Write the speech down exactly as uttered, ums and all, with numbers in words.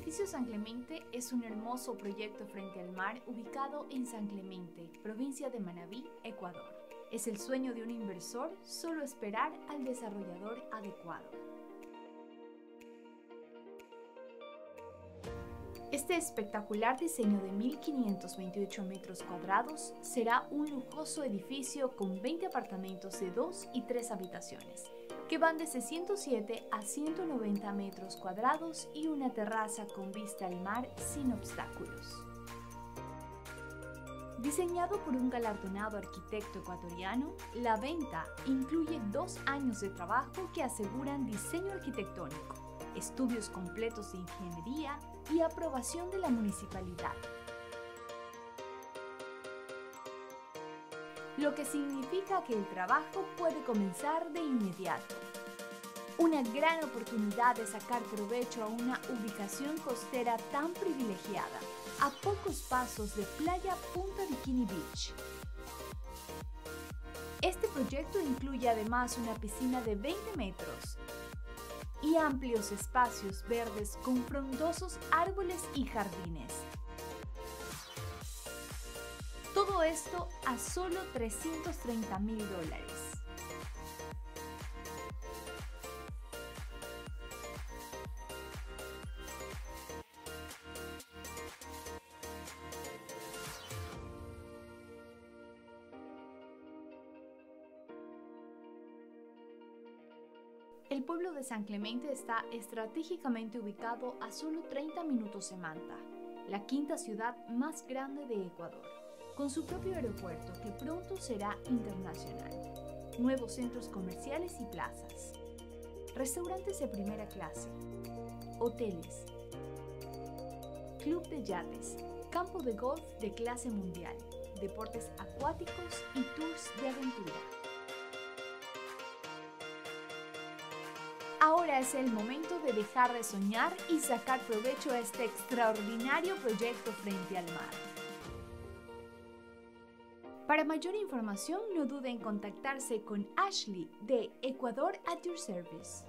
edificio San Clemente es un hermoso proyecto frente al mar ubicado en San Clemente, provincia de Manabí, Ecuador. Es el sueño de un inversor, solo esperar al desarrollador adecuado. Este espectacular diseño de mil quinientos veintiocho metros cuadrados será un lujoso edificio con veinte apartamentos de dos y tres habitaciones, que van desde ciento siete a ciento noventa metros cuadrados y una terraza con vista al mar sin obstáculos. Diseñado por un galardonado arquitecto ecuatoriano, la venta incluye dos años de trabajo que aseguran diseño arquitectónico, estudios completos de ingeniería y aprobación de la municipalidad. Lo que significa que el trabajo puede comenzar de inmediato. Una gran oportunidad de sacar provecho a una ubicación costera tan privilegiada, a pocos pasos de Playa Punta Bikini Beach. Este proyecto incluye además una piscina de veinte metros y amplios espacios verdes con frondosos árboles y jardines. Todo esto a solo trescientos treinta mil dólares. El pueblo de San Clemente está estratégicamente ubicado a solo treinta minutos de Manta, la quinta ciudad más grande de Ecuador, con su propio aeropuerto que pronto será internacional, nuevos centros comerciales y plazas, restaurantes de primera clase, hoteles, club de yates, campo de golf de clase mundial, deportes acuáticos y tours de aventura. Ahora es el momento de dejar de soñar y sacar provecho a este extraordinario proyecto frente al mar. Para mayor información, no dude en contactarse con Ashley de Ecuador at your service.